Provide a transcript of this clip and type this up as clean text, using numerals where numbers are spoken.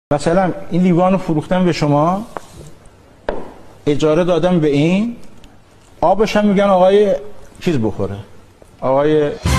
مثلا این لیوان رو فروختم به شما، اجاره دادم به این، آبش هم میگن آقای چیز بخوره، آقای